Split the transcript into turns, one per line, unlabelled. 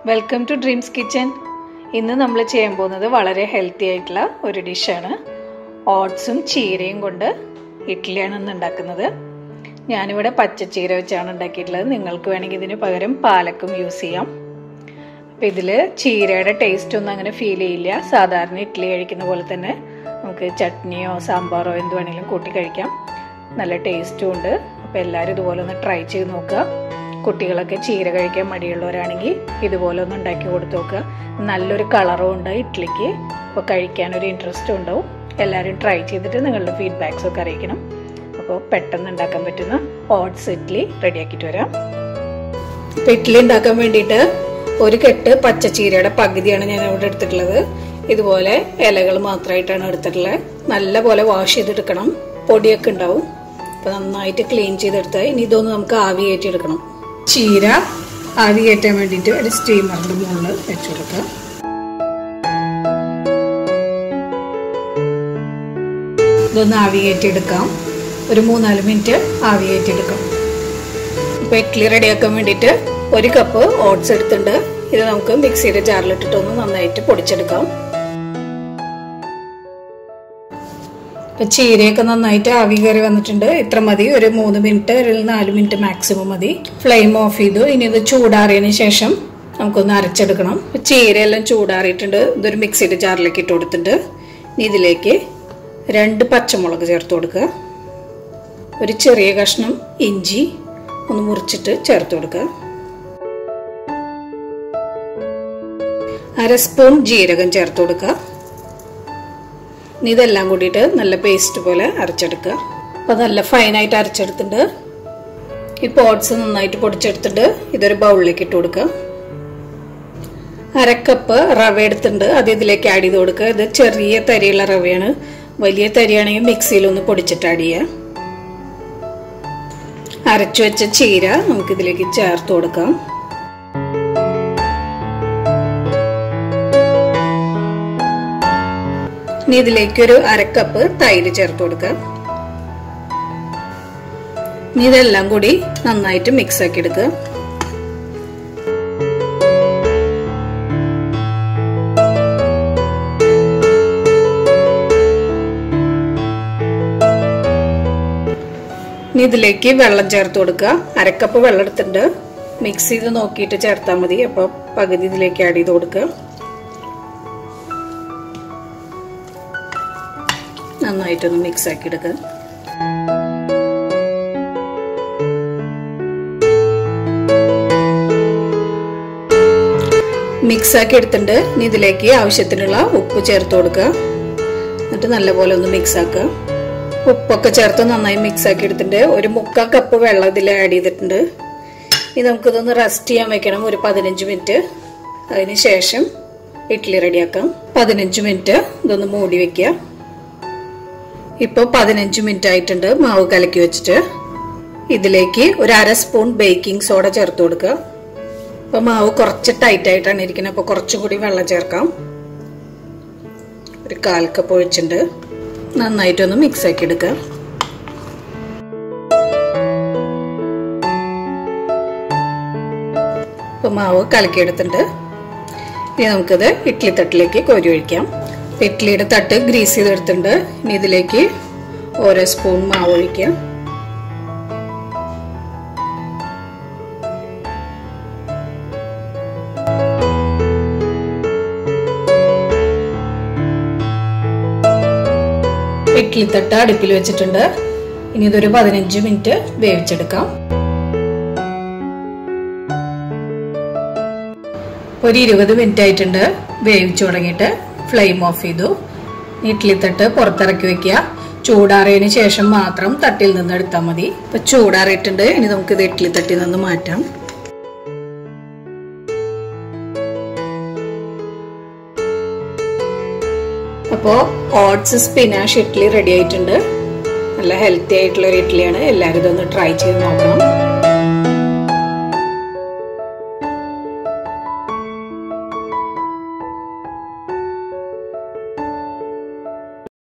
Welcome to dreams kitchen. ഇന്ന് നമ്മൾ ചെയ്യാൻ പോകുന്നത് വളരെ ഹെൽത്തി ആയിട്ടുള്ള ഒരു ഡിഷാണ്. ഓട്സും ചീരയും കൊണ്ട് ഇഡ്ഡലിയാണ് ഇന്ന് ഉണ്ടാക്കുന്നത്. ഞാനിവിടെ പച്ചച്ചീര വെച്ചാണ് ഉണ്ടാക്കിയിട്ടുള്ളത്. നിങ്ങൾക്ക് വേണമെങ്കിൽ ഇതിന് പകരം പാലക്കും യൂസ് ചെയ്യാം. അപ്പം ഇതിൽ ചീരയുടെ ടേസ്റ്റ് ഒന്നും അങ്ങനെ ഫീൽ ചെയ്യില്ല. സാധാരണ ഇഡ്ഡലി കഴിക്കുന്ന പോലെ തന്നെ നമുക്ക് ചട്നിയോ സാമ്പാറോ എന്ത് വേണമെങ്കിലും കൂട്ടി കഴിക്കാം. നല്ല ടേസ്റ്റും ഉണ്ട്. അപ്പോൾ എല്ലാവരും ഇതുപോലെ ഒന്ന് ട്രൈ ചെയ്ത് നോക്കുക. കുട്ടികളൊക്കെ ചീര കഴിക്കാൻ മടിയുള്ളവരാണെങ്കിൽ ഇതുപോലെ ഒന്ന് ഉണ്ടാക്കി കൊടുത്തു നോക്കുക. നല്ലൊരു കളറും ഉണ്ട് ഇഡ്ഡലിക്ക്. അപ്പോൾ കഴിക്കാനൊരു ഇൻട്രസ്റ്റും ഉണ്ടാവും. എല്ലാവരും ട്രൈ ചെയ്തിട്ട് നിങ്ങളുടെ ഫീഡ്ബാക്സ് ഒക്കെ അറിയിക്കണം. അപ്പോൾ പെട്ടെന്ന് ഉണ്ടാക്കാൻ പറ്റുന്ന ഓട്സ് ഇഡ്ഡലി റെഡിയാക്കിയിട്ട് വരാം. ഇപ്പോൾ ഇഡ്ഡലി ഉണ്ടാക്കാൻ വേണ്ടിയിട്ട് ഒരു കെട്ട് പച്ചച്ചീരയുടെ പകുതിയാണ് ഞാൻ ഇവിടെ എടുത്തിട്ടുള്ളത്. ഇതുപോലെ ഇലകൾ മാത്രമായിട്ടാണ് എടുത്തിട്ടുള്ളത്. നല്ല പോലെ വാഷ് ചെയ്തെടുക്കണം. പൊടിയൊക്കെ ഉണ്ടാവും. അപ്പോൾ നന്നായിട്ട് ക്ലീൻ ചെയ്തെടുത്താൽ ഇനി ഇതൊന്ന് നമുക്ക് ആവി കയറ്റിയെടുക്കണം. ചീര ആവി കയറ്റാൻ വേണ്ടിയിട്ട് ഒരു സ്റ്റീമറിന്റെ മുകളിൽ വെച്ചു കൊടുക്കുക. ഇതൊന്ന് ആവി കയറ്റിയെടുക്കാം. ഒരു 3-4 മിനിറ്റ് ആവി കയറ്റിയെടുക്കാം. ഇപ്പോൾ ഇഡ്ഡലി റെഡിയാക്കാൻ വേണ്ടിയിട്ട് 1 കപ്പ് ഓട്സ് എടുത്തിട്ടുണ്ട്. ഇത് നമുക്ക് മിക്സിയുടെ ജാറിലിട്ടിട്ടൊന്ന് നന്നായിട്ട് പൊടിച്ചെടുക്കാം. ഇപ്പം ചീരയൊക്കെ നന്നായിട്ട് ആവി കയറി വന്നിട്ടുണ്ട്. ഇത്ര മതി. ഒരു 3 മിനിറ്റ് 4 മിനിറ്റ് മാക്സിമം മതി. ഫ്ലെയിം ഓഫ് ചെയ്തു. ഇനി ഇത് ചൂടാറിയതിന് ശേഷം നമുക്കൊന്ന് അരച്ചെടുക്കണം. ചീരയെല്ലാം ചൂടാറിയിട്ടുണ്ട്. ഇതൊരു മിക്സിയുടെ ജാറിലേക്ക് ഇട്ട് കൊടുത്തിട്ടുണ്ട്. ഇനി ഇതിലേക്ക് 2 പച്ചമുളക് ചേർത്ത് കൊടുക്കുക. ഒരു ചെറിയ കഷ്ണം ഇഞ്ചി ഒന്ന് മുറിച്ചിട്ട് ചേർത്ത് കൊടുക്കുക. 1/2 സ്പൂൺ ജീരകം ചേർത്ത് കൊടുക്കുക. ഇതെല്ലാം കൂടിയിട്ട് നല്ല പേസ്റ്റ് പോലെ അരച്ചെടുക്കുക. അപ്പോൾ നല്ല ഫൈനായിട്ട് അരച്ചെടുത്തിട്ടുണ്ട്. ഇപ്പോൾ ഓട്സ് നന്നായിട്ട് പൊടിച്ചെടുത്തിട്ട് ഇതൊരു ബൗളിലേക്ക് ഇട്ട് കൊടുക്കുക. 1/2 കപ്പ് റവ എടുത്തിട്ടുണ്ട്. അത് ഇതിലേക്ക് ആഡ് ചെയ്ത് കൊടുക്കുക. ഇത് ചെറിയ തരിയുള്ള റവയാണ്. വലിയ തരിയാണെങ്കിൽ മിക്സിയിലൊന്ന് പൊടിച്ചിട്ട് ആഡ് ചെയ്യുക. അരച്ചു വെച്ച ചീര നമുക്കിതിലേക്ക് ചേർത്ത് കൊടുക്കാം. ഇനി ഇതിലേക്ക് ഒരു 1/2 കപ്പ് തൈര് ചേർത്ത് കൊടുക്കാം. ഇനി ഇതെല്ലാം കൂടി നന്നായിട്ട് മിക്സ് ആക്കി എടുക്കുക. ഇനി ഇതിലേക്ക് വെള്ളം ചേർത്ത് കൊടുക്കുക. 1/2 കപ്പ് വെള്ളം എടുത്തിട്ടുണ്ട്. മിക്സ് ചെയ്ത് നോക്കിയിട്ട് ചേർത്താൽ മതി. അപ്പോൾ പകുതി ഇതിലേക്ക് ആഡ് ചെയ്ത് കൊടുക്കുക. നന്നായിട്ടൊന്ന് മിക്സ് ആക്കി എടുക്കുക. മിക്സ് ആക്കി എടുത്തിട്ടുണ്ട്. ഇനി ഇതിലേക്ക് ആവശ്യത്തിനുള്ള ഉപ്പ് ചേർത്ത് കൊടുക്കുക. എന്നിട്ട് നല്ലപോലെ ഒന്ന് മിക്സ് ആക്കുക. ഉപ്പൊക്കെ ചേർത്ത് നന്നായി മിക്സ് ആക്കി എടുത്തിട്ടുണ്ട്. ഒരു 3/4 കപ്പ് വെള്ളം ഇതിൽ ആഡ് ചെയ്തിട്ടുണ്ട്. ഇനി നമുക്കിതൊന്ന് റെസ്റ്റ് ചെയ്യാൻ വെക്കണം ഒരു 15 മിനിറ്റ്. അതിന് ശേഷം ഇഡ്ഡലി റെഡിയാക്കാം. 15 മിനിറ്റ് ഇതൊന്ന് മൂടി വെക്കുക. ഇപ്പോൾ 15 മിനിറ്റ് ആയിട്ടുണ്ട്. മാവ് കലക്കി വെച്ചിട്ട് ഇതിലേക്ക് ഒരു 1/2 സ്പൂൺ ബേക്കിംഗ് സോഡ ചേർത്ത് കൊടുക്കുക. അപ്പോൾ മാവ് കുറച്ച് ടൈറ്റ് ആയിട്ടാണ് ഇരിക്കുന്നത്. അപ്പോൾ കുറച്ചുകൂടി വെള്ളം ചേർക്കാം. ഒരു 1/4 കപ്പ് ഒഴിച്ചിട്ടുണ്ട്. നന്നായിട്ടൊന്ന് മിക്സ് ആക്കി എടുക്കുക. ഇപ്പോൾ മാവ് കലക്കിയെടുത്തിട്ടുണ്ട്. ഇനി നമുക്കിത് ഇഡ്ഡലി തട്ടിലേക്ക് കോരി ഒഴിക്കാം. ഇഡ്ഡലിയുടെ തട്ട് ഗ്രീസ് ചെയ്തെടുത്തിട്ടുണ്ട്. ഇനി ഇതിലേക്ക് ഓരോ സ്പൂൺ മാവ് ഒഴിക്കുക. ഇഡ്ഡലി തട്ട് അടുപ്പിൽ വെച്ചിട്ടുണ്ട്. ഇനി ഇതൊരു 15 മിനിറ്റ് വേവിച്ചെടുക്കാം. ഒരു 20 മിനിറ്റ് ആയിട്ടുണ്ട് വേവിച്ചു തുടങ്ങിയിട്ട്. ഫ്ലെയിം ഓഫ് ചെയ്തു. ഇഡ്ഡലി തട്ട് പുറത്തിറക്കി വെക്കുക. ചൂടാറിയതിന് ശേഷം മാത്രം തട്ടിൽ നിന്ന് എടുത്താൽ മതി. ഇപ്പൊ ചൂടാറിയിട്ടുണ്ട്. ഇനി നമുക്കിത് ഇഡ്ഡലി തട്ടിൽ നിന്ന് മാറ്റാം. അപ്പോൾ ഓട്സ് സ്പിനാഷ് ഇഡ്ഡലി റെഡി ആയിട്ടുണ്ട്. നല്ല ഹെൽത്തി ആയിട്ടുള്ള ഒരു ഇഡ്ഡലിയാണ്. എല്ലാവരും ഇതൊന്ന് ട്രൈ ചെയ്ത് നോക്കണം.